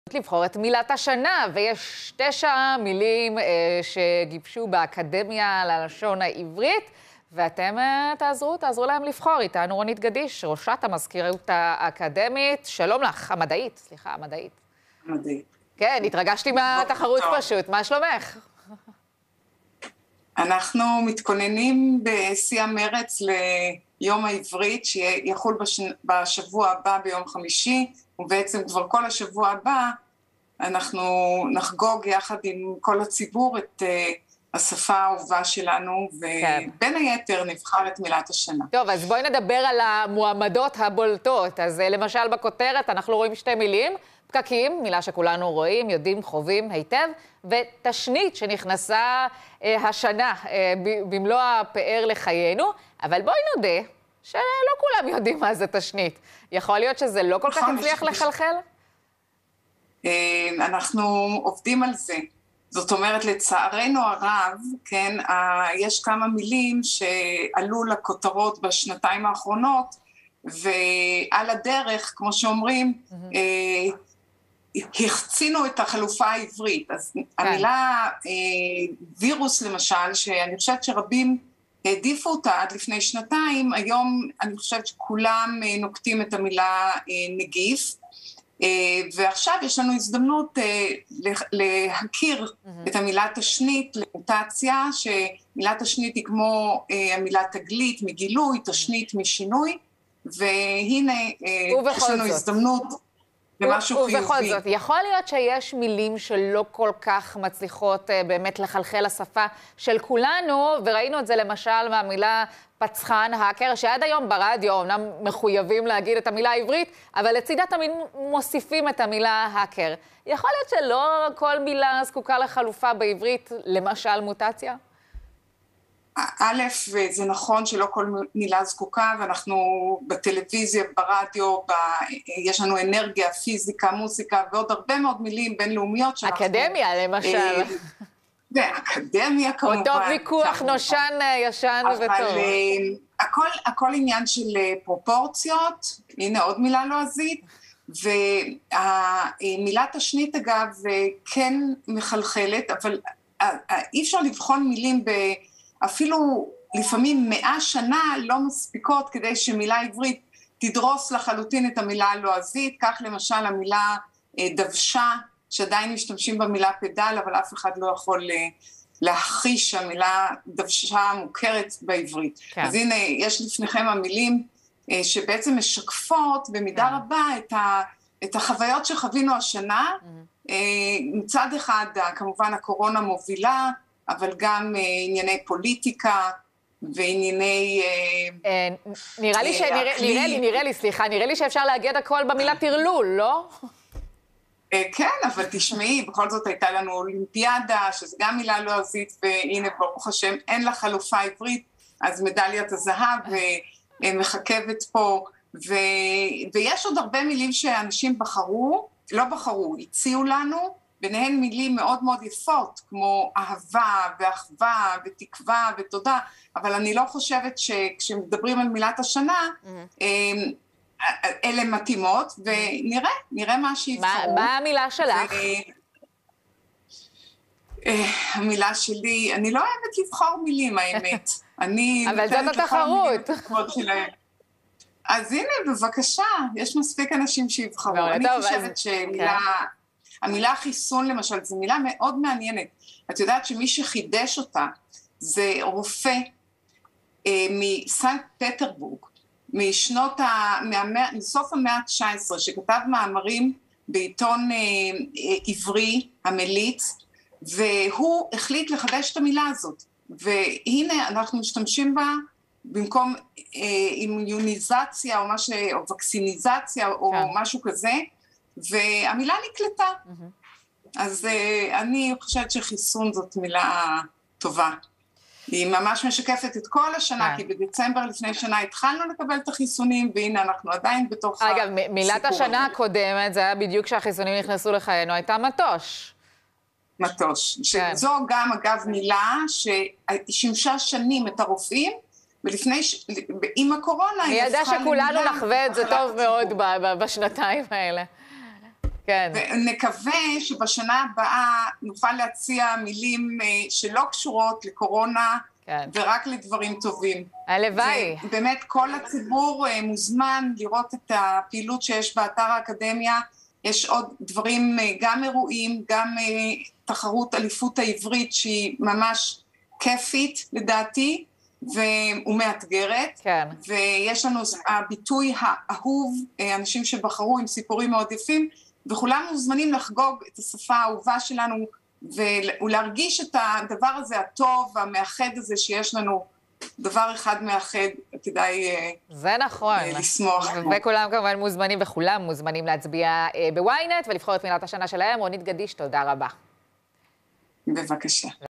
לבחור את מילת השנה, ויש 9 מילים שגיבשו באקדמיה ללשון העברית, ואתם תעזרו להם לבחור. איתנו רונית גדיש, ראשת המזכירות האקדמית. שלום לך, המדעית. המדעית. כן, התרגשתי מהתחרות פשוט. מה שלומך? אנחנו מתכוננים בשיא המרץ ליום העברית, שיחול בשבוע הבא ביום חמישי, ובעצם כבר כל השבוע הבא אנחנו נחגוג יחד עם כל הציבור את השפה האהובה שלנו, ובין היתר נבחר את מילת השנה. טוב, אז בואי נדבר על המועמדות הבולטות. אז למשל בכותרת אנחנו רואים 2 מילים, פקקים, מילה שכולנו רואים, יודעים, חווים היטב, ותשנית שנכנסה השנה במלוא הפאר לחיינו, אבל בואי נודה שלא כולם יודעים מה זה תשנית. יכול להיות שזה לא כל כך הצליח לחלחל? אנחנו עובדים על זה. זאת אומרת, לצערנו הרב, כן, יש כמה מילים שעלו לכותרות בשנתיים האחרונות, ועל הדרך, כמו שאומרים, החצינו את החלופה העברית. אז המילה וירוס למשל, שאני חושבת שרבים העדיפו אותה עד לפני שנתיים, היום אני חושבת שכולם נוקטים את המילה נגיף, ועכשיו יש לנו הזדמנות להכיר את המילה תשנית למוטציה, שמילה תשנית היא כמו המילה תגלית מגילוי, תשנית משינוי, והנה יש לנו הזדמנות למשהו חיובי. ובכל זאת, יכול להיות שיש מילים שלא כל כך מצליחות באמת לחלחל לשפה של כולנו, וראינו את זה למשל מהמילה פצחן, האקר, שעד היום ברדיו אמנם מחויבים להגיד את המילה העברית, אבל לצידה תמיד מוסיפים את המילה האקר. יכול להיות שלא כל מילה זקוקה לחלופה בעברית, למשל מוטציה? א', זה נכון שלא כל מילה זקוקה, ואנחנו בטלוויזיה, ברדיו, יש לנו אנרגיה, פיזיקה, מוסיקה, ועוד הרבה מאוד מילים בינלאומיות שאנחנו... אקדמיה למשל. ואקדמיה כמובן. אותו ויכוח נושן, ישן וטוב. אבל הכל עניין של פרופורציות, הנה עוד מילה לועזית, והמילה תשנית אגב כן מחלחלת, אבל אי אפשר לבחון מילים אפילו לפעמים 100 שנה לא מספיקות כדי שמילה עברית תדרוס לחלוטין את המילה הלועזית, כך למשל המילה דוושה, שעדיין משתמשים במילה פדל, אבל אף אחד לא יכול להחיש המילה דוושה מוכרת בעברית. כן. אז הנה, יש לפניכם המילים שבעצם משקפות במידה רבה את החוויות שחווינו השנה. מצד אחד, כמובן הקורונה מובילה, אבל גם ענייני פוליטיקה וענייני... נראה לי שאפשר להגיד הכל במילה תרלול, לא? כן, אבל תשמעי, בכל זאת הייתה לנו אולימפיאדה, שזה גם מילה לועזית, והנה ברוך השם אין לה חלופה עברית, אז מדליית הזהב מחכבת פה, ויש עוד הרבה מילים שאנשים הציעו לנו, ביניהן מילים מאוד מאוד יפות, כמו אהבה ואחווה ותקווה ותודה, אבל אני לא חושבת שכשמדברים על מילת השנה, אלה מתאימות, ונראה מה שיבחרו. מה המילה שלך? המילה שלי, אני לא אוהבת לבחור מילים, האמת. אבל זאת התחרות. אז הנה, בבקשה, יש מספיק אנשים שיבחרו. אני חושבת המילה חיסון למשל, זו מילה מאוד מעניינת. את יודעת שמי שחידש אותה זה רופא מסנט פטרבורג, מסוף המאה ה-19, שכתב מאמרים בעיתון עברי, המליץ, והוא החליט לחדש את המילה הזאת. והנה אנחנו משתמשים בה במקום אימוניזציה או וקסיניזציה או משהו כזה, והמילה נקלטה. אז אני חושבת שחיסון זאת מילה טובה. היא ממש משקפת את כל השנה, כי בדצמבר לפני שנה התחלנו לקבל את החיסונים, והנה אנחנו עדיין בתוך הסיפור. אגב, מילת השנה הקודמת, זה היה בדיוק כשהחיסונים נכנסו לחיינו, הייתה מטוש. מטוש. שזו גם אגב מילה ששימשה שנים את הרופאים, ולפני, עם הקורונה... אני יודע שכולנו נחווה את זה טוב מאוד בשנתיים האלה. כן. ונקווה שבשנה הבאה נוכל להציע מילים שלא קשורות לקורונה, כן. ורק לדברים טובים. הלוואי. ובאמת כל הציבור מוזמן לראות את הפעילות שיש באתר האקדמיה. יש עוד דברים, גם אירועים, גם תחרות אליפות העברית שהיא ממש כיפית לדעתי, ומאתגרת. כן. ויש לנו הביטוי האהוב, אנשים שבחרו עם סיפורים מאוד יפים, וכולם מוזמנים לחגוג את השפה האהובה שלנו, ולהרגיש את הדבר הזה הטוב והמאחד הזה שיש לנו, דבר אחד מאחד, כדאי זה נכון. לשמוח. וכולם כמובן מוזמנים, וכולם מוזמנים להצביע בוויינט ולבחור את מילת השנה שלהם. רונית גדיש, תודה רבה. בבקשה.